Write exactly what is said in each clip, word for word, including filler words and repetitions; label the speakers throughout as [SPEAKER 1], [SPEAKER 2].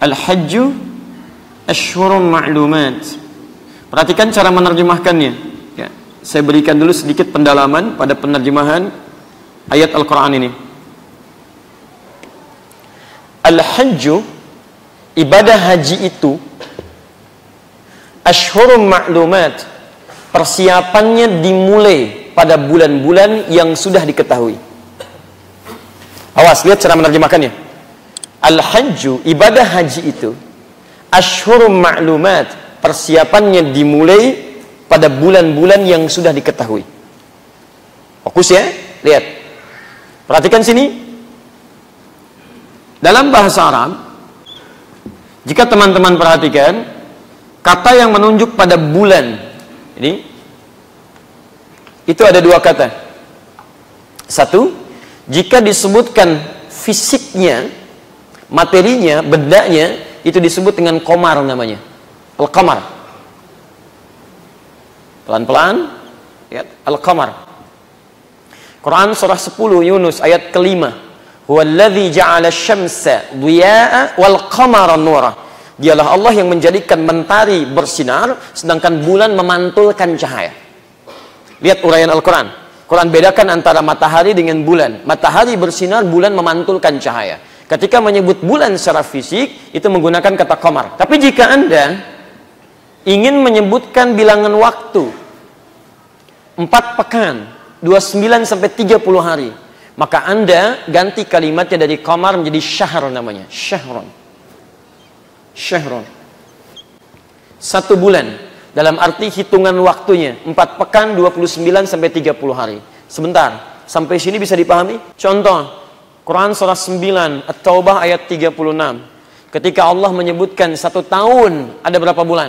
[SPEAKER 1] Al-hajju ashhurun ma'lumat. Perhatikan cara menerjemahkannya. Ya, saya berikan dulu sedikit pendalaman pada penerjemahan ayat Al-Quran ini. Al-hajju, ibadah haji itu, ashhurun ma'lumat, persiapannya dimulai pada bulan-bulan yang sudah diketahui. Awas, lihat cara menerjemahkannya. Al-hajju, ibadah haji itu, ashhurun ma'lumat, persiapannya dimulai pada bulan-bulan yang sudah diketahui. Fokus ya, lihat. Perhatikan sini. Dalam bahasa Arab, jika teman-teman perhatikan, kata yang menunjuk pada bulan ini, itu ada dua kata. Satu, jika disebutkan fisiknya, materinya, bendanya, itu disebut dengan qamar namanya. Al-qamar. Pelan-pelan, ya, Al-qamar. Quran surah sepuluh Yunus ayat kelima. Huwallazi ja'ala asy-syamsa dhiya'a wal qamara nura. Dialah Allah yang menjadikan mentari bersinar sedangkan bulan memantulkan cahaya. Lihat uraian Al-Quran. Quran bedakan antara matahari dengan bulan. Matahari bersinar, bulan memantulkan cahaya. Ketika menyebut bulan secara fisik, itu menggunakan kata qamar. Tapi jika Anda ingin menyebutkan bilangan waktu empat pekan, dua puluh sembilan sampai tiga puluh hari, maka Anda ganti kalimatnya dari qamar menjadi syahr namanya. Syahrun. Syahrun. Satu bulan. Dalam arti hitungan waktunya empat pekan, dua puluh sembilan sampai tiga puluh hari. Sebentar, sampai sini bisa dipahami? Contoh, Quran surah sembilan At-Taubah ayat tiga puluh enam. Ketika Allah menyebutkan satu tahun, ada berapa bulan?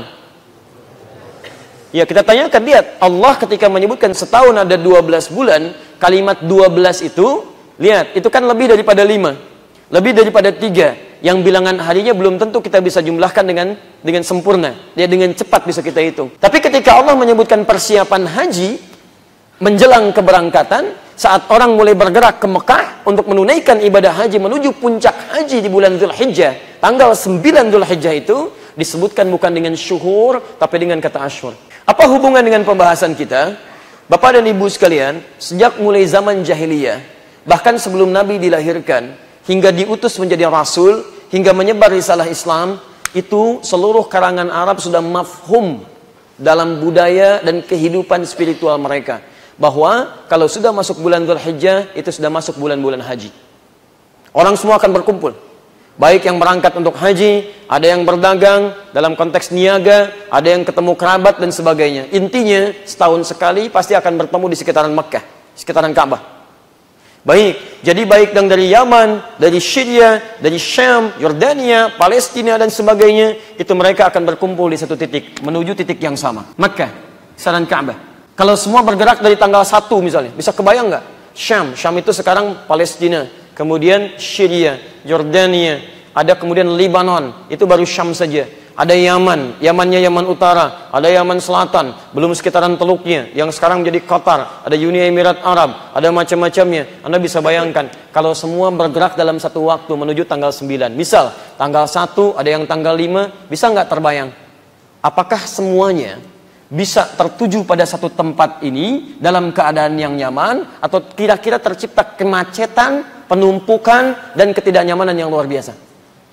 [SPEAKER 1] Ya, kita tanyakan, lihat, Allah ketika menyebutkan setahun ada dua belas bulan, kalimat dua belas itu, lihat, itu kan lebih daripada lima, lebih daripada tiga. Yang bilangan harinya belum tentu kita bisa jumlahkan dengan dengan sempurna, ya, dengan cepat bisa kita hitung. Tapi ketika Allah menyebutkan persiapan haji menjelang keberangkatan, saat orang mulai bergerak ke Mekah untuk menunaikan ibadah haji menuju puncak haji di bulan Dzulhijjah, tanggal sembilan Dzulhijjah itu disebutkan bukan dengan syuhur tapi dengan kata asyhur. Apa hubungan dengan pembahasan kita? Bapak dan Ibu sekalian, sejak mulai zaman jahiliyah, bahkan sebelum Nabi dilahirkan hingga diutus menjadi rasul, hingga menyebar risalah Islam, itu seluruh karangan Arab sudah mafhum dalam budaya dan kehidupan spiritual mereka, bahwa kalau sudah masuk bulan Dzulhijjah, itu sudah masuk bulan-bulan haji. Orang semua akan berkumpul, baik yang berangkat untuk haji, ada yang berdagang dalam konteks niaga, ada yang ketemu kerabat dan sebagainya. Intinya setahun sekali pasti akan bertemu di sekitaran Mekah, sekitaran Ka'bah. Baik, jadi baik yang dari Yaman, dari Syria, dari Syam, Yordania, Palestina dan sebagainya, itu mereka akan berkumpul di satu titik, menuju titik yang sama, Mekah, sekitaran Ka'bah. Kalau semua bergerak dari tanggal satu misalnya, bisa kebayang nggak? Syam, Syam itu sekarang Palestina, kemudian Syria, Yordania, ada kemudian Lebanon, itu baru Syam saja. Ada Yaman, Yamannya Yaman Utara, ada Yaman Selatan, belum sekitaran teluknya, yang sekarang menjadi Qatar, ada Uni Emirat Arab, ada macam-macamnya. Anda bisa bayangkan, kalau semua bergerak dalam satu waktu menuju tanggal sembilan. Misal, tanggal satu, ada yang tanggal lima, bisa nggak terbayang? Apakah semuanya bisa tertuju pada satu tempat ini dalam keadaan yang nyaman, atau kira-kira tercipta kemacetan, penumpukan, dan ketidaknyamanan yang luar biasa?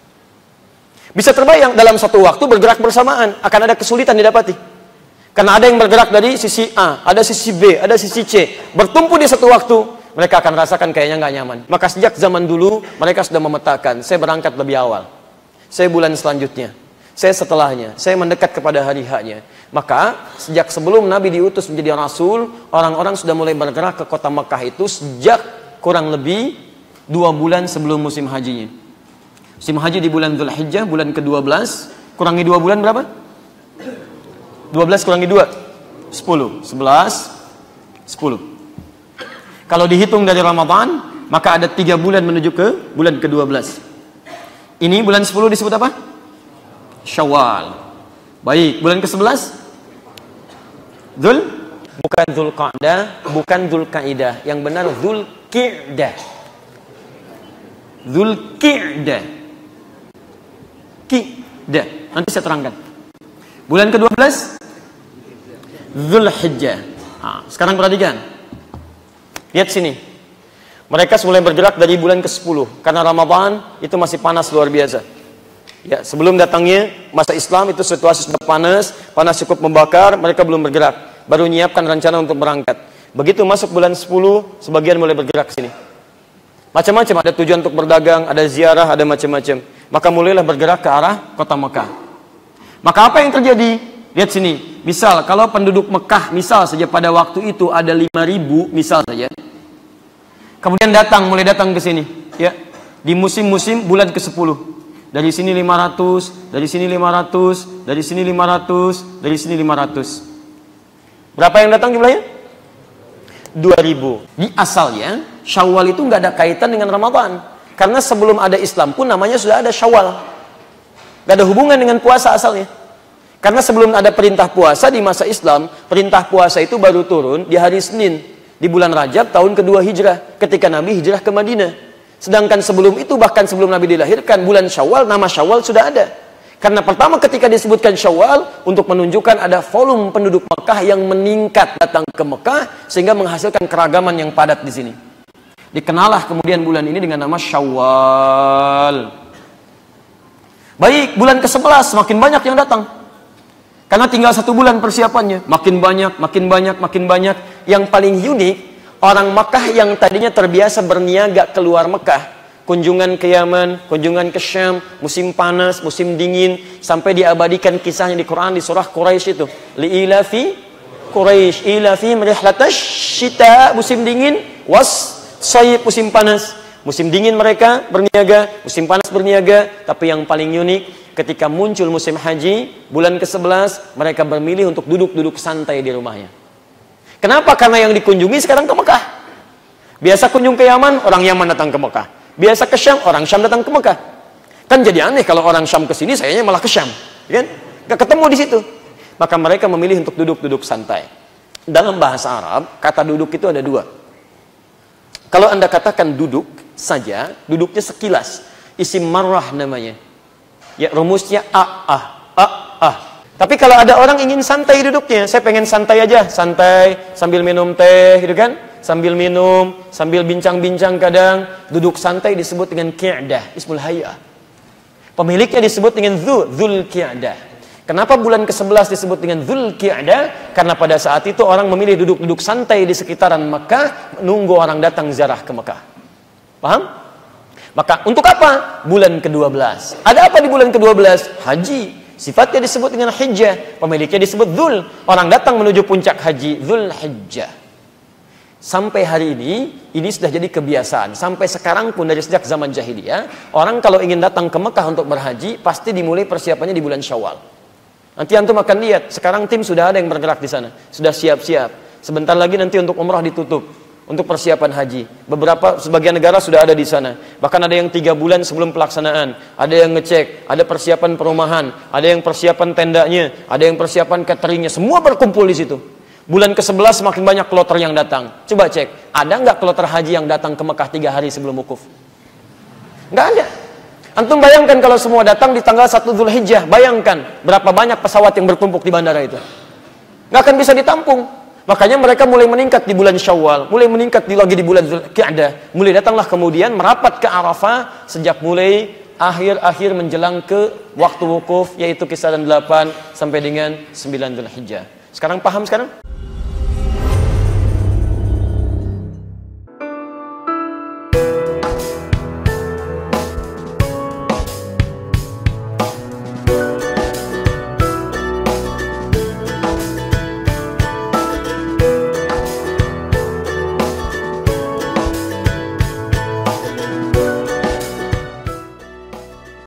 [SPEAKER 1] Bisa terbayang dalam satu waktu bergerak bersamaan, akan ada kesulitan didapati. Karena ada yang bergerak dari sisi A, ada sisi B, ada sisi C. Bertumpu di satu waktu, mereka akan rasakan kayaknya nggak nyaman. Maka sejak zaman dulu, mereka sudah memetakan, saya berangkat lebih awal, saya bulan selanjutnya, saya setelahnya, saya mendekat kepada hari haknya. Maka sejak sebelum Nabi diutus menjadi Rasul, orang-orang sudah mulai bergerak ke kota Mekah itu sejak kurang lebih dua bulan sebelum musim hajinya. Musim haji di bulan Dzulhijjah, bulan ke dua belas, kurangi dua bulan berapa? dua belas kurangi dua, sepuluh. sebelas, sepuluh. Kalau dihitung dari Ramadan, maka ada tiga bulan menuju ke bulan ke dua belas. Ini bulan sepuluh disebut apa? Syawal. Baik, bulan ke sebelas? Dzul? Bukan Dzulqa'dah, bukan Dzulqa'idah. Yang benar Dzulqi'dah. Dzulqi'dah. Ki, Dah, nanti saya terangkan. Bulan kedua belas Dzulhijjah. Nah, sekarang perhatikan. Lihat sini. Mereka mulai bergerak dari bulan ke sepuluh karena Ramadan itu masih panas luar biasa. Ya, sebelum datangnya masa Islam itu situasi sudah panas, panas cukup membakar, mereka belum bergerak. Baru menyiapkan rencana untuk berangkat. Begitu masuk bulan sepuluh, sebagian mulai bergerak ke sini. Macam-macam, ada tujuan untuk berdagang, ada ziarah, ada macam-macam. Maka mulailah bergerak ke arah kota Mekah. Maka apa yang terjadi? Lihat sini. Misal, kalau penduduk Mekah, misal saja pada waktu itu ada lima ribu, misal saja. Kemudian datang, mulai datang ke sini. Ya, di musim-musim bulan ke sepuluh. Dari sini lima ratus, dari sini lima ratus, dari sini lima ratus, dari sini lima ratus. Berapa yang datang jumlahnya? dua ribu. Di asalnya, Syawal itu nggak ada kaitan dengan Ramadan. Karena sebelum ada Islam pun namanya sudah ada Syawal. Nggak ada hubungan dengan puasa asalnya. Karena sebelum ada perintah puasa di masa Islam, perintah puasa itu baru turun di hari Senin. Di bulan Rajab tahun kedua Hijrah. Ketika Nabi hijrah ke Madinah. Sedangkan sebelum itu, bahkan sebelum Nabi dilahirkan, bulan Syawal, nama Syawal sudah ada. Karena pertama ketika disebutkan Syawal, untuk menunjukkan ada volume penduduk Mekah yang meningkat datang ke Mekah, sehingga menghasilkan keragaman yang padat di sini. Dikenalah kemudian bulan ini dengan nama Syawal. Baik, bulan ke sebelas makin banyak yang datang. Karena tinggal satu bulan persiapannya. Makin banyak, makin banyak, makin banyak. Yang paling unik, orang Mekah yang tadinya terbiasa berniaga keluar Mekah. Kunjungan ke Yaman, kunjungan ke Syam, musim panas, musim dingin, sampai diabadikan kisahnya di Quran di surah Quraisy itu. Li'ilafi Quraisy, ilafi rihlatash syita, musim dingin, was sayib, musim panas. Musim dingin mereka berniaga, musim panas berniaga, tapi yang paling unik ketika muncul musim haji, bulan ke sebelas, mereka bermilih untuk duduk-duduk santai di rumahnya. Kenapa? Karena yang dikunjungi sekarang ke Mekah. Biasa kunjung ke Yaman, orang Yaman datang ke Mekah. Biasa ke Syam, orang Syam datang ke Mekah. Kan jadi aneh kalau orang Syam ke sini, sayanya malah ke Syam, kan? Gak ketemu di situ. Maka mereka memilih untuk duduk-duduk santai. Dalam bahasa Arab, kata duduk itu ada dua. Kalau Anda katakan duduk saja, duduknya sekilas. Isim marrah namanya. Ya, rumusnya a a a a. Tapi kalau ada orang ingin santai duduknya, saya pengen santai aja, santai sambil minum teh, gitu kan? Sambil minum, sambil bincang-bincang kadang, duduk santai disebut dengan qi'dah, ismul hay'ah. Pemiliknya disebut dengan Dzu, Dzul Qi'dah. Kenapa bulan ke sebelas disebut dengan Dzul Qi'dah? Karena pada saat itu orang memilih duduk-duduk santai di sekitaran Mekah, menunggu orang datang ziarah ke Mekah. Paham? Maka untuk apa? Bulan ke dua belas. Ada apa di bulan ke dua belas? Haji. Sifatnya disebut dengan Hijjah. Pemiliknya disebut Dzul. Orang datang menuju puncak haji, Dzulhijjah. Sampai hari ini, ini sudah jadi kebiasaan. Sampai sekarang pun dari sejak zaman jahiliyah, orang kalau ingin datang ke Mekah untuk berhaji, pasti dimulai persiapannya di bulan Syawal. Nanti antum akan lihat, sekarang tim sudah ada yang bergerak di sana. Sudah siap-siap. Sebentar lagi nanti untuk umrah ditutup. Untuk persiapan haji. Beberapa, sebagian negara sudah ada di sana. Bahkan ada yang tiga bulan sebelum pelaksanaan. Ada yang ngecek, ada persiapan perumahan, ada yang persiapan tendanya, ada yang persiapan cateringnya. Semua berkumpul di situ. Bulan ke sebelas semakin banyak kloter yang datang. Coba cek, ada nggak kloter haji yang datang ke Mekah tiga hari sebelum wukuf? Nggak ada. Antum bayangkan kalau semua datang di tanggal satu Dzulhijjah, bayangkan berapa banyak pesawat yang bertumpuk di bandara itu. Nggak akan bisa ditampung. Makanya mereka mulai meningkat di bulan Syawal, mulai meningkat di lagi di bulan Dzulqa'dah. Mulai datanglah kemudian merapat ke Arafah sejak mulai akhir-akhir menjelang ke waktu wukuf, yaitu kisaran delapan sampai dengan sembilan Dzulhijjah. Sekarang paham sekarang?